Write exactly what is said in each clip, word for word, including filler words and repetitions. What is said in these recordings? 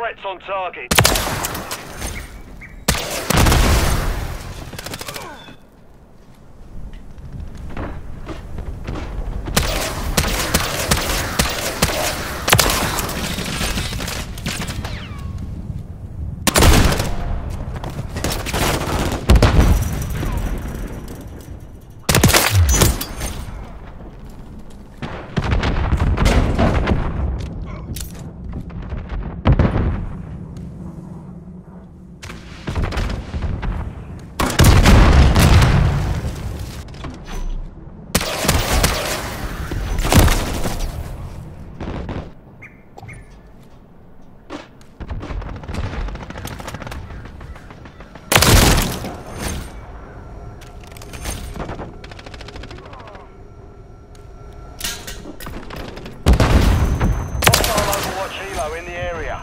threats on target. In the area.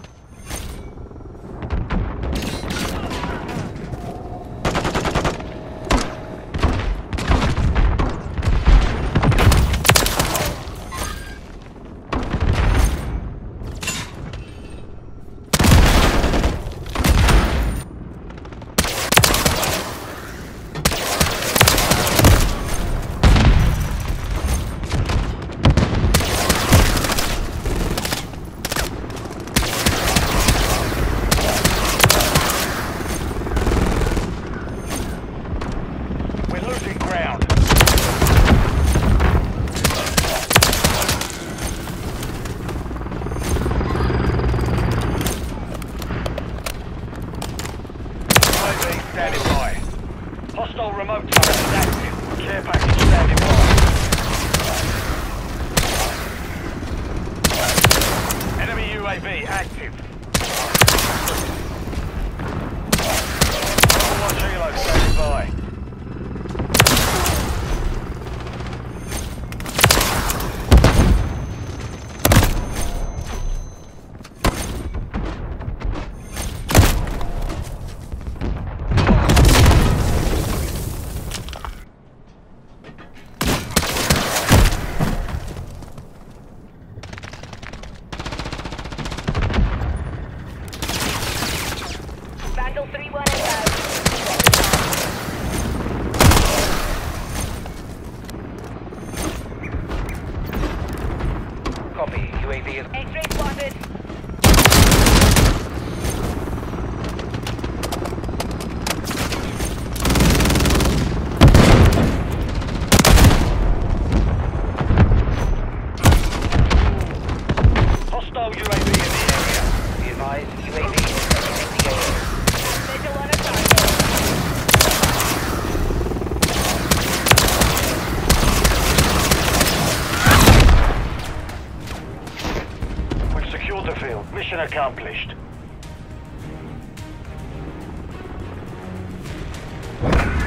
Standing by. Hostile remote turret is active. Care package standing by. Enemy U A V active. Overwatch helo standing by. Copy. U A V is X-ray spotted. Hostile U A V in the area. Be advised, U A V is in the area. Visual on a target. Secure the field. Mission accomplished.